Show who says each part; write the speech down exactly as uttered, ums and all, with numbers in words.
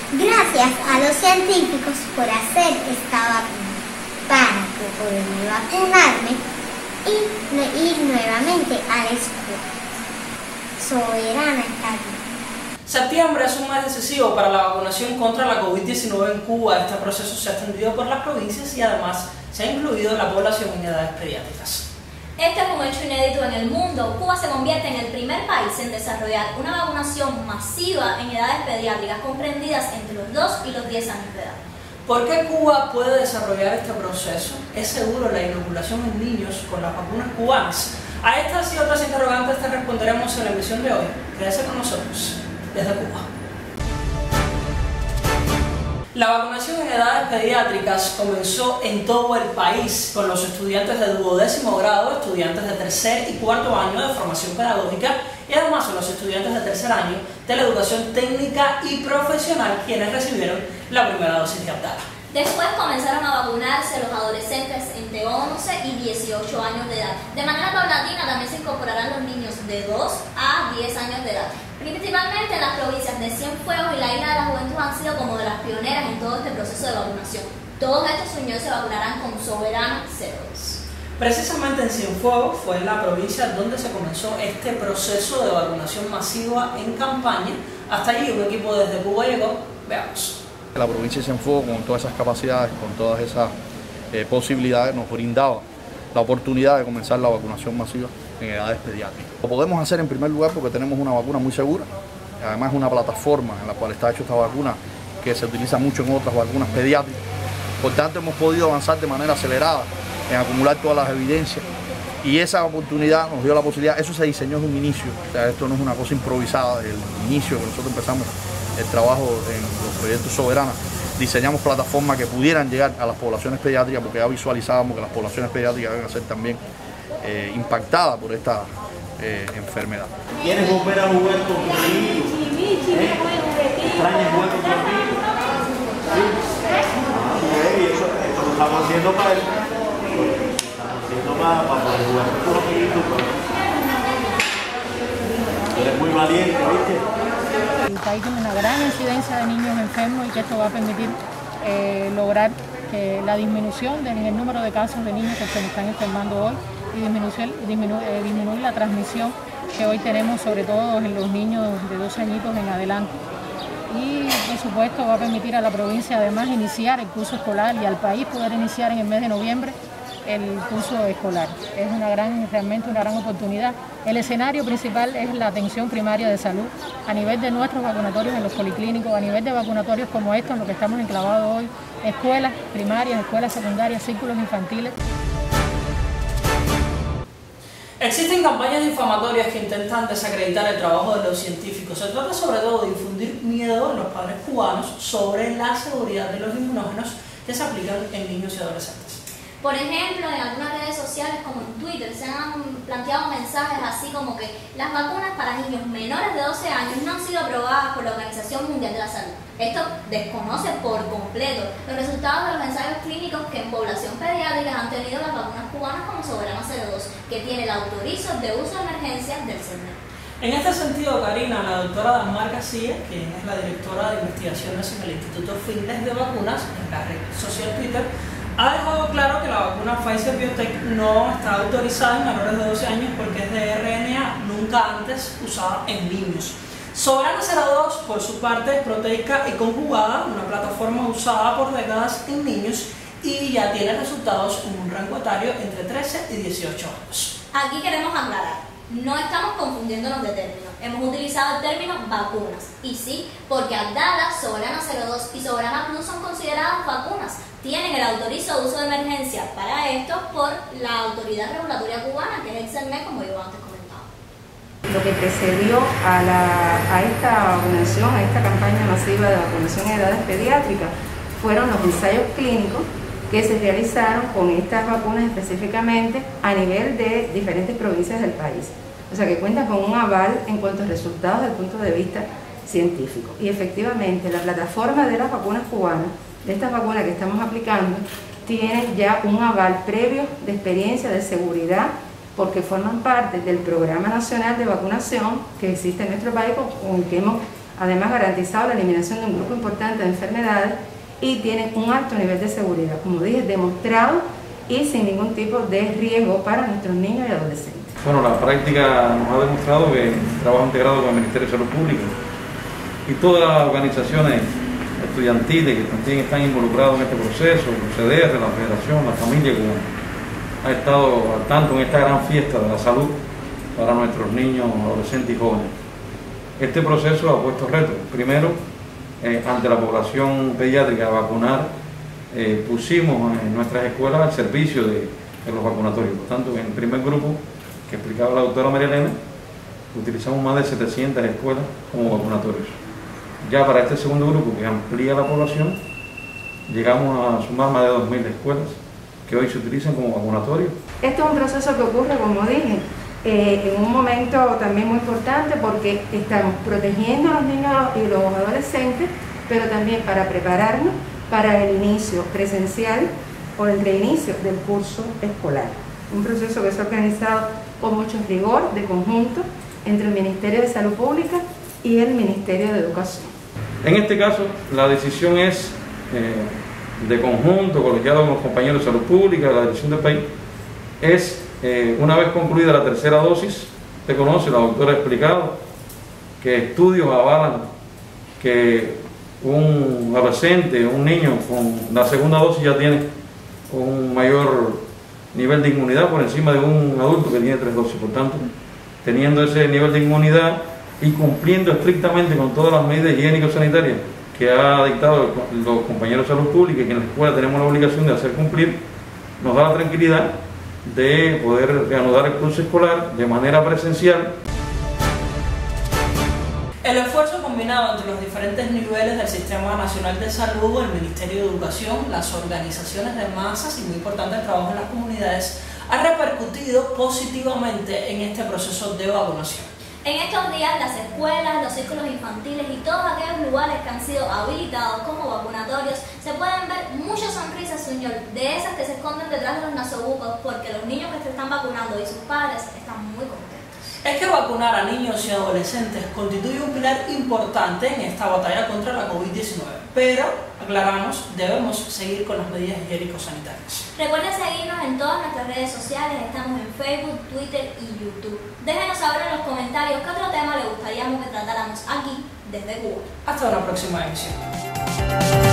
Speaker 1: Gracias a los científicos por hacer esta vacuna para poderme vacunarme y ir nuevamente a la escuela. Soberana Karina.
Speaker 2: Septiembre es un mes decisivo para la vacunación contra la COVID diecinueve en Cuba. Este proceso se ha extendido por las provincias y además se ha incluido la población en edades pediátricas.
Speaker 3: Este es un hecho inédito en el mundo. Cuba se convierte en el primer país en desarrollar una vacunación masiva en edades pediátricas comprendidas entre los dos y los diez años de edad.
Speaker 2: ¿Por qué Cuba puede desarrollar este proceso? ¿Es seguro la inoculación en niños con las vacunas cubanas? A estas y otras interrogantes te responderemos en la emisión de hoy. Quédese con nosotros desde Cuba. La vacunación en edades pediátricas comenzó en todo el país con los estudiantes de duodécimo grado, estudiantes de tercer y cuarto año de formación pedagógica y además con los estudiantes de tercer año de la educación técnica y profesional quienes recibieron la primera dosis de Abdala.
Speaker 3: Después comenzaron a vacunarse los adolescentes entre once y dieciocho años de edad. De manera paulatina también se incorporarán los niños de dos a diez años de edad. Principalmente en las provincias de Cienfuegos y la Isla de la Juventud han sido como de las pioneras en todo este proceso de vacunación. Todos estos niños se vacunarán con Soberana cero dos.
Speaker 2: Precisamente en Cienfuegos fue la provincia donde se comenzó este proceso de vacunación masiva en campaña. Hasta allí un equipo desde Cuba llegó. Veamos.
Speaker 4: La provincia de Cienfuegos, con todas esas capacidades, con todas esas eh, posibilidades, nos brindaba la oportunidad de comenzar la vacunación masiva en edades pediátricas. Lo podemos hacer en primer lugar porque tenemos una vacuna muy segura, además una plataforma en la cual está hecha esta vacuna que se utiliza mucho en otras vacunas pediátricas. Por tanto, hemos podido avanzar de manera acelerada en acumular todas las evidencias y esa oportunidad nos dio la posibilidad, eso se diseñó desde un inicio, o sea, esto no es una cosa improvisada, desde el inicio que nosotros empezamos el trabajo en los proyectos Soberanas, diseñamos plataformas que pudieran llegar a las poblaciones pediátricas porque ya visualizábamos que las poblaciones pediátricas deben ser también eh, impactadas por esta eh, enfermedad.
Speaker 5: ¿Quieres volver a jugar con tu niño? ¿Eh? ¿Extrañas jugar con tu niño? Sí. Okay, eso, eso lo estamos haciendo para él. Estamos haciendo para, para poder jugar con tus amiguitos. Eres muy valiente, ¿viste?
Speaker 6: El país tiene una gran incidencia de niños enfermos y que esto va a permitir eh, lograr que la disminución del el número de casos de niños que se están enfermando hoy y disminuir, disminu eh, disminuir la transmisión que hoy tenemos, sobre todo en los niños de dos añitos en adelante. Y por supuesto va a permitir a la provincia además iniciar el curso escolar y al país poder iniciar en el mes de noviembre el curso escolar. Es una gran, realmente una gran oportunidad. El escenario principal es la atención primaria de salud a nivel de nuestros vacunatorios en los policlínicos, a nivel de vacunatorios como estos, en los que estamos enclavados hoy, escuelas primarias, escuelas secundarias, círculos infantiles.
Speaker 2: Existen campañas difamatorias que intentan desacreditar el trabajo de los científicos. Se trata sobre todo de infundir miedo en los padres cubanos sobre la seguridad de los inmunógenos que se aplican en niños y adolescentes.
Speaker 3: Por ejemplo, en algunas redes sociales como en Twitter se han planteado mensajes así como que las vacunas para niños menores de doce años no han sido aprobadas por la Organización Mundial de la Salud. Esto desconoce por completo los resultados de los ensayos clínicos que en población pediátrica han tenido las vacunas cubanas como Soberana cero dos, que tiene el autorizo de uso de emergencia del C E R N E.
Speaker 2: En este sentido, Karina, la doctora Damar García, quien es la directora de investigaciones en el Instituto Fitness de Vacunas, en la red social Twitter, ha dejado claro que la vacuna Pfizer-BioNTech no está autorizada en menores de doce años porque es de R N A, nunca antes usada en niños. Soberana cero dos, por su parte, es proteica y conjugada, una plataforma usada por décadas en niños y ya tiene resultados en un rango etario entre trece y dieciocho años.
Speaker 3: Aquí queremos aclarar, no estamos confundiéndonos de términos. Hemos utilizado el término vacunas. Y sí, porque Abdala, Soberana cero dos y Soberana Plus son consideradas vacunas. Tienen el autorizo de uso de emergencia para esto por la autoridad regulatoria cubana, que es el C E R N E, como yo antes comentaba.
Speaker 7: Lo que precedió a, la, a esta vacunación, a esta campaña masiva de vacunación en edades pediátricas, fueron los ensayos clínicos que se realizaron con estas vacunas específicamente a nivel de diferentes provincias del país. O sea que cuenta con un aval en cuanto a resultados desde el punto de vista científico. Y efectivamente la plataforma de las vacunas cubanas, de estas vacunas que estamos aplicando, tienen ya un aval previo de experiencia, de seguridad, porque forman parte del Programa Nacional de Vacunación que existe en nuestro país, con el que hemos además garantizado la eliminación de un grupo importante de enfermedades y tienen un alto nivel de seguridad, como dije, demostrado y sin ningún tipo de riesgo para nuestros niños y adolescentes.
Speaker 8: Bueno, la práctica nos ha demostrado que el trabajo integrado con el Ministerio de Salud Pública y todas las organizaciones estudiantiles que también están involucradas en este proceso, el C D R, la Federación, la familia, como ha estado al tanto en esta gran fiesta de la salud para nuestros niños, adolescentes y jóvenes. Este proceso ha puesto retos. Primero, eh, ante la población pediátrica a vacunar, eh, pusimos en nuestras escuelas al servicio de, de los vacunatorios. Por tanto, en el primer grupo que explicaba la doctora María Elena, utilizamos más de setecientas escuelas como vacunatorios. Ya para este segundo grupo, que amplía la población, llegamos a sumar más de dos mil escuelas que hoy se utilizan como vacunatorios.
Speaker 7: Este es un proceso que ocurre, como dije, eh, en un momento también muy importante porque estamos protegiendo a los niños y los adolescentes, pero también para prepararnos para el inicio presencial o el reinicio del curso escolar. Un proceso que se ha organizado con mucho rigor de conjunto entre el Ministerio de Salud Pública y el Ministerio de Educación.
Speaker 8: En este caso, la decisión es eh, de conjunto, colegiado con los compañeros de Salud Pública, la dirección del país, es eh, una vez concluida la tercera dosis, usted conoce, la doctora ha explicado que estudios avalan que un adolescente, un niño con la segunda dosis ya tiene un mayor nivel de inmunidad por encima de un adulto que tiene tres dosis. Por tanto, teniendo ese nivel de inmunidad y cumpliendo estrictamente con todas las medidas higiénico-sanitarias que ha dictado los compañeros de salud pública y que en la escuela tenemos la obligación de hacer cumplir, nos da la tranquilidad de poder reanudar el curso escolar de manera presencial.
Speaker 2: El esfuerzo combinado entre los diferentes niveles del Sistema Nacional de Salud, el Ministerio de Educación, las organizaciones de masas y muy importante el trabajo en las comunidades ha repercutido positivamente en este proceso de vacunación.
Speaker 3: En estos días las escuelas, los círculos infantiles y todos aquellos lugares que han sido habilitados como vacunatorios se pueden ver muchas sonrisas, señor, de esas que se esconden detrás de los nasobucos porque los niños que se están vacunando y sus padres están muy contentos.
Speaker 2: Es que vacunar a niños y adolescentes constituye un pilar importante en esta batalla contra la COVID diecinueve, pero, aclaramos, debemos seguir con las medidas higiénico-sanitarias.
Speaker 3: Recuerden seguirnos en todas nuestras redes sociales, estamos en Facebook, Twitter y YouTube. Déjenos saber en los comentarios qué otro tema le gustaría que tratáramos aquí desde Cuba.
Speaker 2: Hasta una próxima emisión.